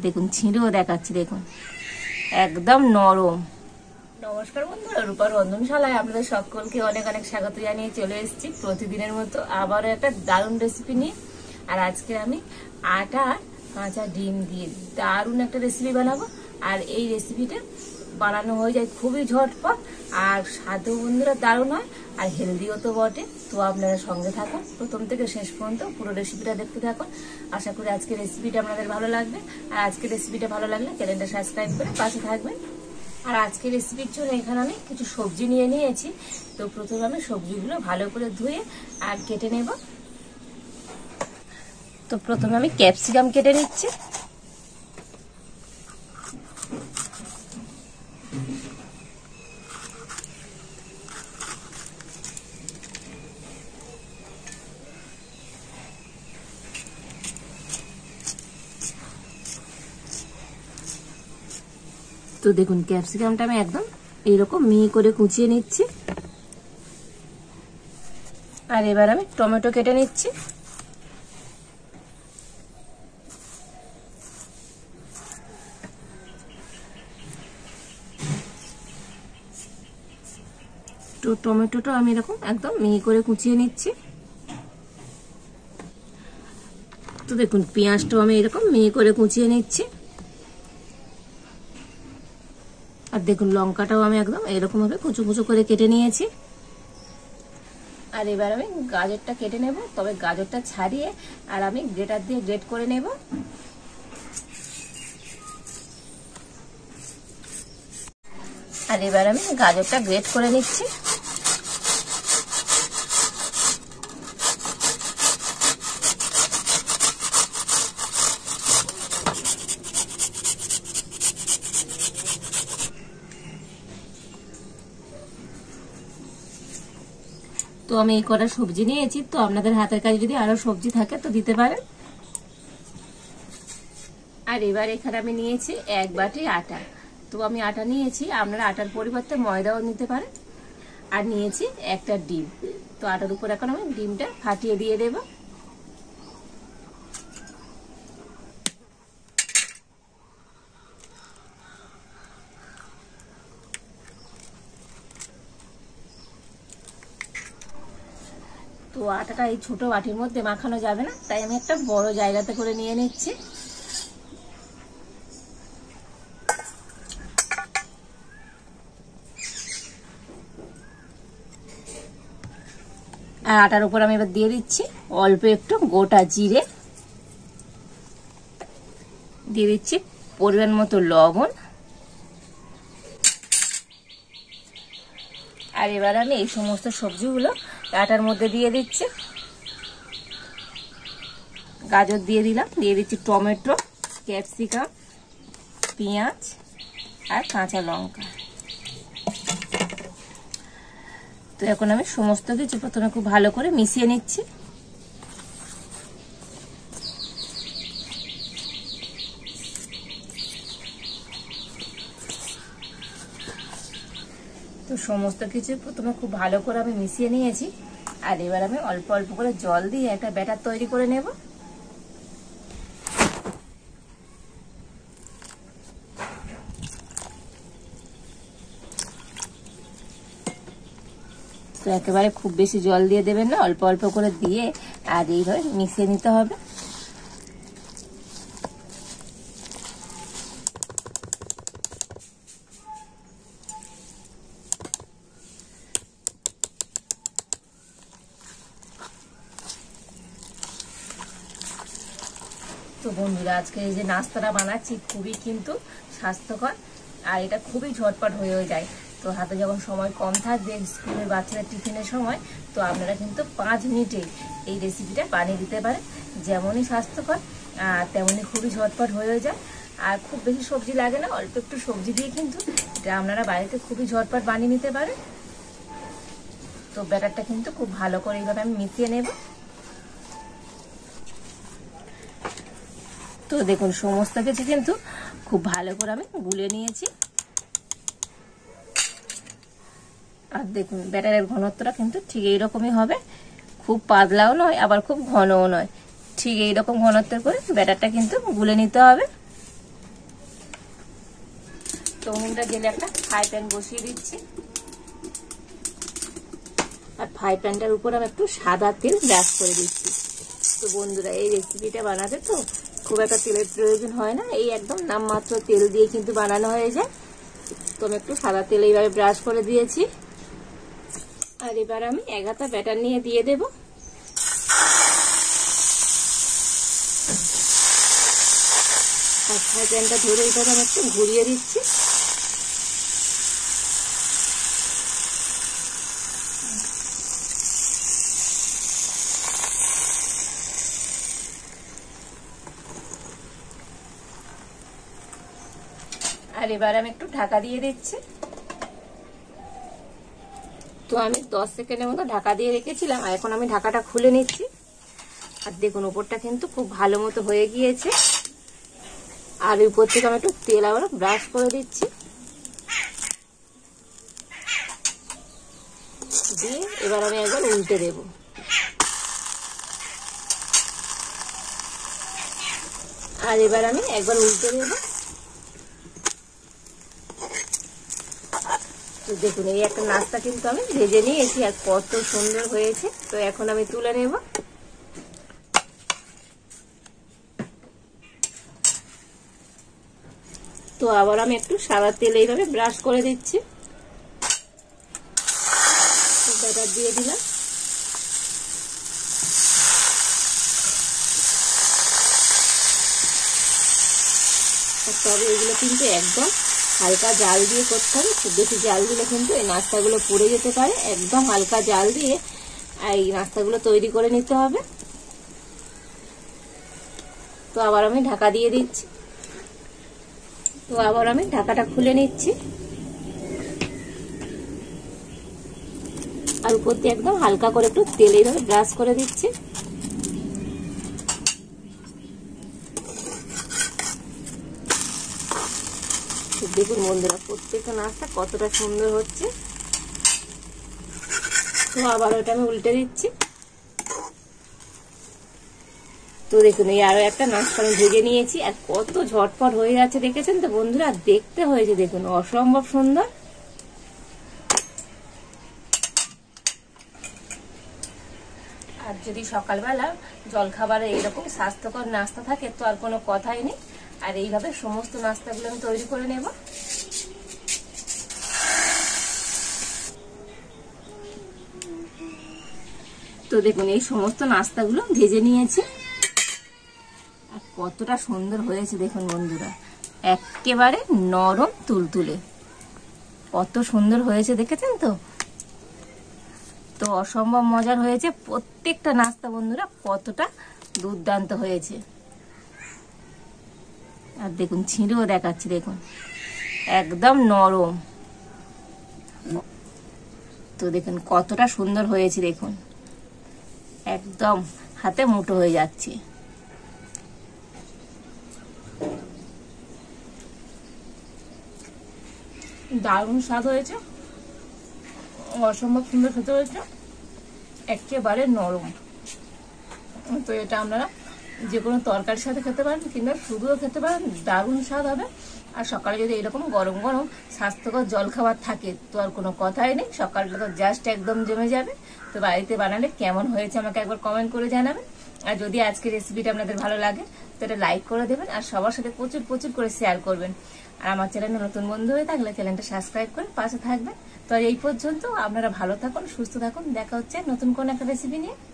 দেখুন ছিঁড়েও দেখাচ্ছি, দেখুন একদম নরম। নমস্কার বন্ধুরা, রূপার রন্ধনশালায় আপনাদের সকলকে অনেক অনেক স্বাগত জানিয়ে চলে এসেছি প্রতিদিনের মতো আবারও একটা দারুণ রেসিপি নিয়ে। আর আজকে আমি আটা কাঁচা ডিম দিয়ে দারুণ একটা রেসিপি বানাবো। আর এই রেসিপিটা বানানো হয়ে যায় খুবই ঝটপট, আর স্বাদও বন্ধুরা দারুণ হয়, আর হেলদিও তো বটে। তো আপনারা সঙ্গে থাকুন, প্রথম থেকে শেষ পর্যন্ত পুরো রেসিপিটা দেখতে থাকুন। আশা করি আজকে রেসিপিটা আপনাদের ভালো লাগবে। আর আজকে রেসিপিটা ভালো লাগলে চ্যানেলটা সাবস্ক্রাইব করে পাশে থাকবেন। আর আজকে রেসিপির জন্য এখানে আমি কিছু সবজি নিয়ে নিয়েছি। তো প্রথমে আমি সবজিগুলো ভালো করে ধুয়ে আর কেটে নেব। তো প্রথমে আমি ক্যাপসিকাম কেটে নিচ্ছি। তো দেখুন ক্যাপসিকামটা আমি একদম এইরকম মিহি করে কুচিয়ে নিচ্ছি। আর এবার আমি টমেটো কেটে নিচ্ছি। তো টমেটোটা আমি এরকম একদম মিহি করে কুচিয়ে নিচ্ছি। তো দেখুন পেঁয়াজটাও আমি এরকম মিহি করে কুচিয়ে নিচ্ছি। আর দেখুন লঙ্কাটাও আমি একদম এরকম ভাবে কুচু কুচু করে কেটে নিয়েছি। আর এবার আমি গাজরটা কেটে নেব, তবে গাজরটা ছাড়িয়ে আর আমি গ্রেটার দিয়ে গ্রেট করে নেব। আর এবার আমি গাজরটা গ্রেট করে নিচ্ছি। তো আমি এই কটা সবজি নিয়েছি, তো আপনাদের হাতের কাছে যদি আরো সবজি থাকে তো দিতে পারেন। আর এবার এখানে আমি নিয়েছি 1 বাটি আটা। তো আমি আটা নিয়েছি, আপনারা আটার পরিবর্তে ময়দাও নিতে পারেন। আর নিয়েছি একটা ডিম। তো আটার উপর এখন আমি ডিমটা ফাটিয়ে দিয়ে দেব। তো আটাটা এই ছোট বাটির মধ্যে মাখানো যাবে না, তাই আমি একটা বড় জায়গাতে করে নিয়ে নিচ্ছি। আর আটার উপর আমি এবার দিয়ে দিচ্ছি অল্প একটু গোটা জিরে, দিয়ে দিচ্ছি পরিমাণ মতো লবণ। আর এবার আমি এই সমস্ত সবজিগুলো আটার মধ্যে দিয়ে দিচ্ছি। গাজর দিয়ে দিলাম, দিয়ে দিচ্ছি টমেটো, ক্যাপসিকাম, পেঁয়াজ আর কাঁচা লঙ্কা। তো এখন আমি সমস্ত কিছু প্রথমে খুব ভালো করে মিশিয়ে নিচ্ছি। তো সমস্ত কিছু প্রথমে খুব ভালো করে আমি মিশিয়ে নিয়েছি। আর এবার আমি অল্প অল্প করে জল দিয়ে একটা ব্যাটার তৈরি করে নেব। তো একেবারে খুব বেশি জল দিয়ে দেবেন না, অল্প অল্প করে দিয়ে আর এইভাবে মিশিয়ে নিতে হবে। তো বন্ধুরা, আজকে এই যে নাস্তাটা বানাচ্ছি খুবই কিন্তু স্বাস্থ্যকর, আর এটা খুবই ঝটপট হয়ে যায়। তো হাতে যখন সময় কম থাকবে, স্কুলের বাচ্চাদের টিফিনের সময়, তো আপনারা কিন্তু 5 মিনিটে এই রেসিপিটা বানিয়ে দিতে পারেন। যেমনই স্বাস্থ্যকর তেমনই খুবই ঝটপট হয়ে যায়। আর খুব বেশি সবজি লাগে না, অল্প একটু সবজি দিয়ে কিন্তু এটা আপনারা বাড়িতে খুবই ঝটপট বানিয়ে নিতে পারেন। তো ব্যাটারটা কিন্তু খুব ভালো করে এইভাবে আমি মিশিয়ে নেব। তো দেখুন সমস্ত কিছু কিন্তু খুব ভালো করে আমি গুলে নিয়েছি। আর দেখুন ব্যাটারের ঘনত্বটা কিন্তু ঠিক এইরকমই হবে, খুব পাতলাও নয় আবার খুব ঘনও নয়, ঠিক এইরকম ঘনত্বের করে ব্যাটারটা কিন্তু গুলে নিতে হবে। চাউমিনটা গেলে একটা ফ্রাই প্যান বসিয়ে দিচ্ছি। আর ফ্রাই প্যানটার উপর আমি একটু সাদা তেল ব্রাশ করে দিচ্ছি। তো বন্ধুরা এই রেসিপিটা বানাতে তো খুব একটা তেলের প্রয়োজন হয় না, এই একদম নামমাত্র তেল দিয়ে কিন্তু বানানো হয়ে যায়। তো আমি একটু সাদা তেল এইভাবে ব্রাশ করে দিয়েছি। আর এবার আমি এগাতা ব্যাটার নিয়ে দিয়ে দেব। আর ফ্রাই প্যানটা ধরে এইভাবে আমি একটু ঘুরিয়ে দিচ্ছি। আর এবার আমি একটু ঢাকা দিয়ে দিচ্ছি। তো আমি 10 সেকেন্ডের মতো ঢাকা দিয়ে রেখেছিলাম, আর এখন আমি ঢাকাটা খুলে নিচ্ছি। আর দেখুন উপরটা কিন্তু খুব ভালো মতো হয়ে গিয়েছে। আর উপর থেকে আমি একটু তেল আবার ব্রাশ করে দিচ্ছি, দিয়ে এবার আমি একবার উল্টে দেব। আর এবার আমি একবার উল্টে দেব। তো দেখুন এই একটা নাস্তা কিন্তু আমি ভেজে নিয়েছি, আর কত সুন্দর হয়েছে। তো এখন আমি তুলে নেব। তো আবার আমি একটু সাদা তেল এইভাবে ব্রাশ করে দিচ্ছি। ব্যাটার দিয়ে দিলাম। তবে এগুলো কিন্তু একদম হালকা জাল দিয়ে করতে হবে, খুব বেশি জাল দিলে কিন্তু এই নাস্তাগুলো পুড়ে যেতে পারে। একদম হালকা জাল দিয়ে এই নাস্তাগুলো তৈরি করে নিতে হবে। তো আবার আমি ঢাকা দিয়ে দিচ্ছি। তো আবার আমি ঢাকাটা খুলে নিচ্ছি। আর উপর দিয়ে একদম হালকা করে একটু তেল এইভাবে ব্রাশ করে দিচ্ছি। দেখুন বন্ধুরা প্রত্যেকটা নাস্তা কতটা সুন্দর হচ্ছে। তো আবার ওটা আমি উল্টে দিচ্ছি। তো দেখুন এই আরো একটা নাস্তা আমি ভেজে নিয়েছি, আর কত ঝটপট হয়ে যাচ্ছে দেখেছেন তো বন্ধুরা। দেখতে হয়েছে দেখুন অসম্ভব সুন্দর। আর যদি সকালবেলা জলখাবারে এইরকম স্বাস্থ্যকর নাস্তা থাকে তো আর কোনো কথাই নেই। আর এইভাবে সমস্ত নাস্তাগুলো আমি তৈরি করে নেব। তো দেখুন এই সমস্ত নাস্তাগুলো ভেজে নিয়েছি, আর কতটা সুন্দর হয়েছে দেখুন বন্ধুরা, একেবারে নরম তুলতুলে, কত সুন্দর হয়েছে দেখেছেন তো। তো অসম্ভব মজার হয়েছে প্রত্যেকটা নাস্তা বন্ধুরা, কতটা দুর্দান্ত হয়েছে। আর দেখুন ছিঁড়েও দেখাচ্ছি, দেখুন একদম নরম। তো দেখুন কতটা সুন্দর হয়েছে, দেখুন একদম হাতে মুঠো হয়ে যাচ্ছে। দারুণ স্বাদ হয়েছে, অসম্ভব সুন্দর খেতে হয়েছে, একেবারে নরম। তো এটা আপনারা যে কোনো তরকারির সাথে খেতে পারেন কিংবা শুধুও খেতে পারেন, দারুণ স্বাদ হবে। আর সকালে যদি এরকম গরম গরম স্বাস্থ্যকর জলখাবার থাকে তো আর কোনো কথাই নেই, সকালটা তো জাস্ট একদম জমে যাবে। তো বাড়িতে বানালে কেমন হয়েছে আমাকে একবার কমেন্ট করে জানাবেন। আর যদি আজকের রেসিপিটা আপনাদের ভালো লাগে তো এটা লাইক করে দেবেন, আর সবার সাথে প্রচুর প্রচুর করে শেয়ার করবেন। আর আমার চ্যানেলে নতুন বন্ধু হয়ে থাকলে চ্যানেলটা সাবস্ক্রাইব করে পাশে থাকবেন। তো এই পর্যন্ত আপনারা ভালো থাকুন, সুস্থ থাকুন, দেখা হচ্ছে নতুন কোন একটা রেসিপি নিয়ে।